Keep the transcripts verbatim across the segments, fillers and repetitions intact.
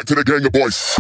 back to the gang of boys.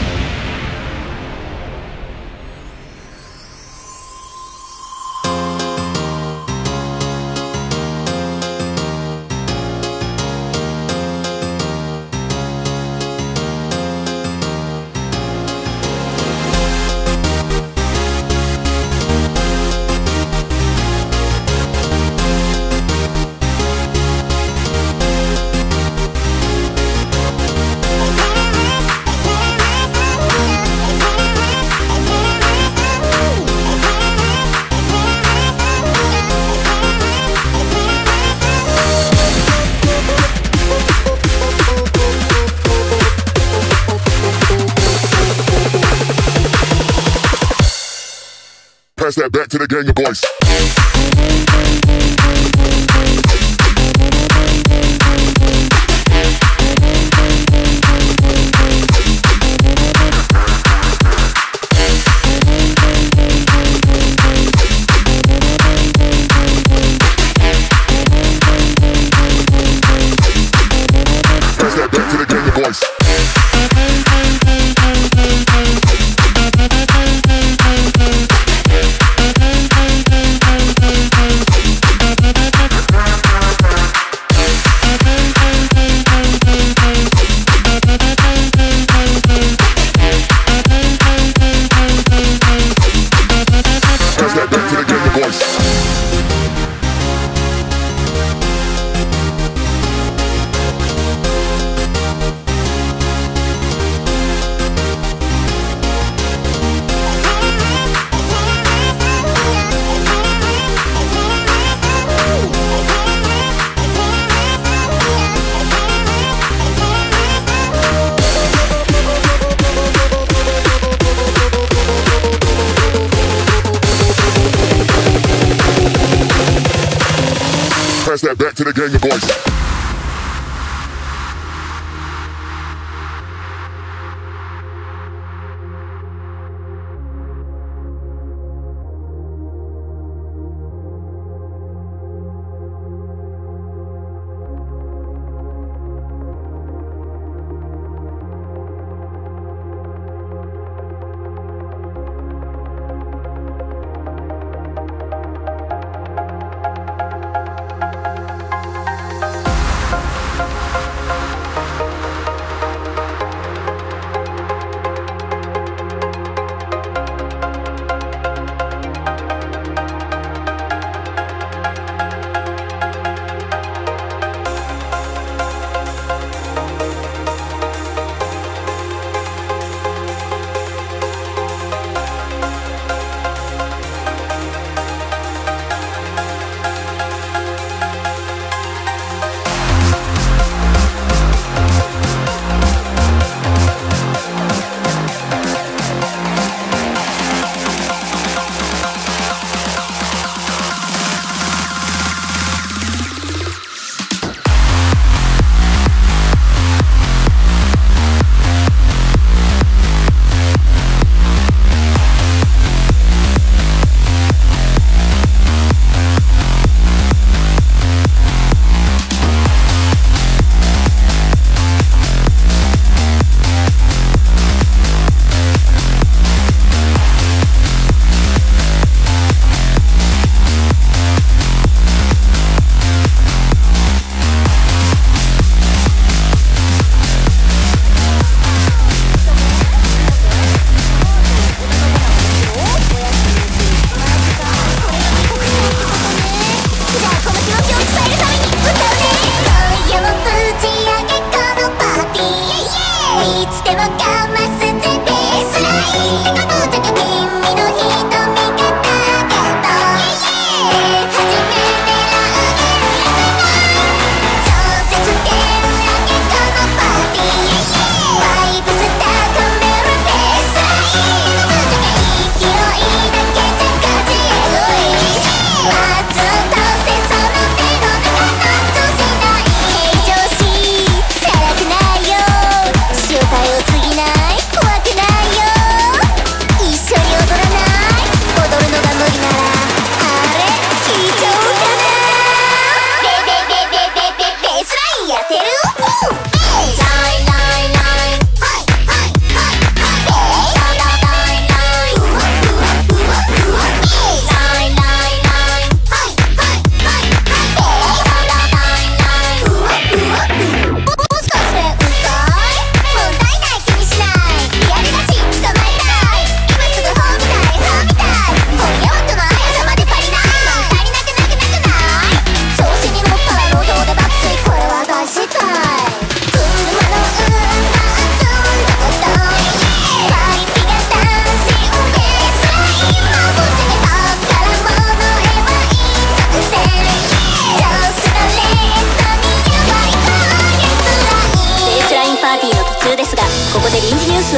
Pass that back to the gang of boys. Pass that back to the gang of boys. Pass that back to the gang of boys.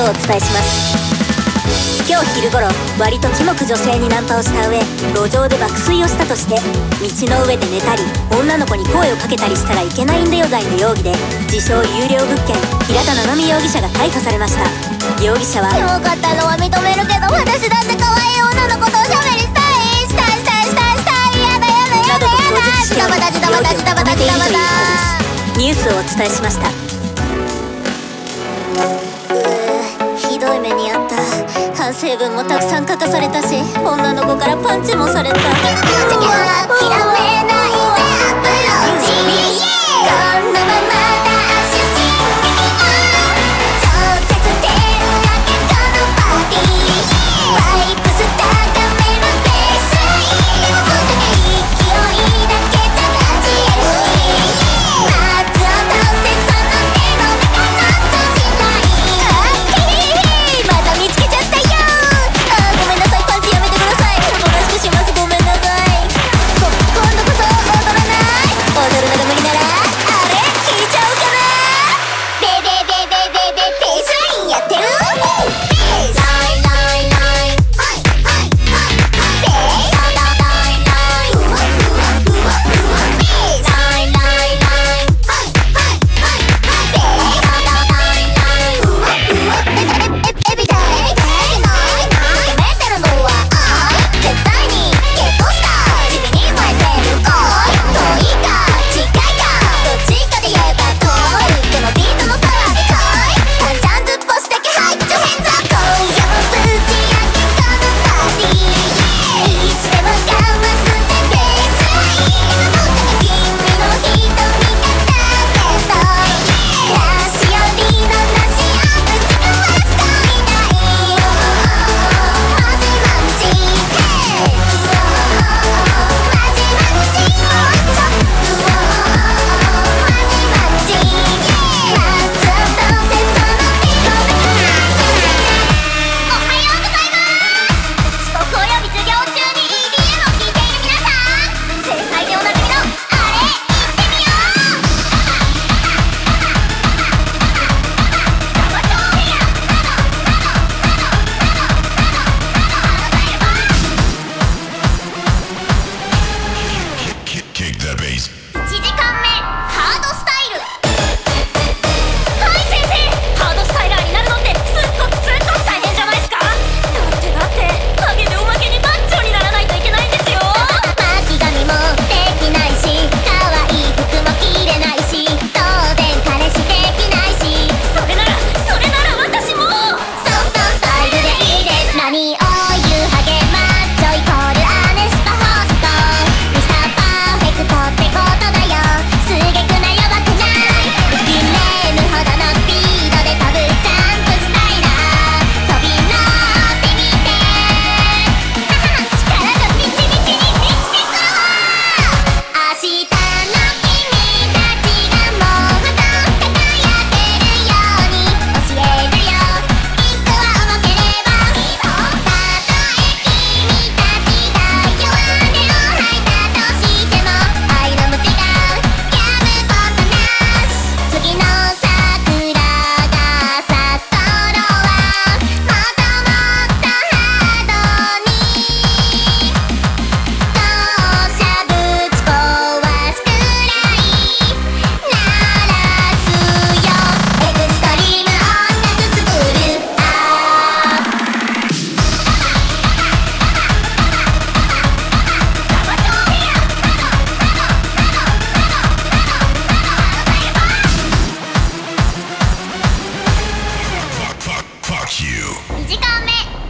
をお伝えします。今日昼頃、割とキモく女性にナンパをした上、路上で爆睡をしたとして、道の上で寝たり女の子に声をかけたりしたらいけないんだよ罪の容疑で、自称有料物件平田七海容疑者が逮捕されました。容疑者はキモかったのは認めるけど、私だって可愛い女の子とおしゃべりしたいしたいしたいしたいしたい、やだやだやだやだ、 などと供述しており、容疑を認めているということです。ニュースをお伝えしました。 ひどい目にあった。反省文もたくさん書かされたし、女の子からパンチもされた。諦めないでアプローチ、このままダッシュ進撃を超絶出るだけこのパーティー、バイブス高めるベースライン、勢いだけじゃ勝ち得る、まず落とせその手の中の通信ライン、また見つけちゃったよ。あーごめんなさい、パンチやめてください。おとなしくします、ごめんなさい。こ今度こそ踊らない。踊るのが無理ならあれ聞いちゃおうかな。ベベベベベベペースラインやってる。ラインラインライン、はいはいはいはい、ペースラインラインライン、うわうわうわうわ、ペースラインラインライン、はいはいはいはい、ペースラインラインライン、うわうわ、エビエビタイエビタイないない、めてるのは愛、絶対にゲットしたい、地味に燃えてる恋、遠いか近いかどっちかで言えば遠い、でもビートのパワーで来い、タンジャンズっぽしだけハイプチョヘンズアップ、今夜もぶち上げこのパーティー、いつでもかわすねベースライン、僕が君の瞳がだけど、ラシよりのラシアップ時間は使いないよ、マジマジヘイ、マジマジもうちょっと、マジマジヘイ、夏をどうせその手の中おはようございます。遅刻および授業中に イーディーエム を聴いている皆さん、制裁でおなじみのあれいってみよう。 Kick that bass. いちじかんめハードスタイル。はい先生、ハードスタイラーになるのってすっごくすっごく大変じゃないですか。だってだってハゲでおまけにマッチョにならないといけないんですよ。巻き髪もできないし、可愛い服も着れないし、当然彼氏できないし、それならそれなら私もソフトスタイルでいいです。何を言うハゲマッチョイコールアネスパホスト、ミスターパーフェクトってことだよ。すげくなやばくない、ビレームほどのスピードで飛ぶジャンプスタイラー、飛び乗ってみて、はは力がみちみちに満ちてく。明日の君たちがもっと輝けるように教えるよ、一個は重ければたとえ君たちが弱音を吐いたとしても、愛の無知がやむことなし、次の桜が咲く頃はもっともっとハードに当社ぶち壊すくらい鳴らすよ、エクストリーム音楽作る、あー Fuck, fuck, fuck you. にじかんめ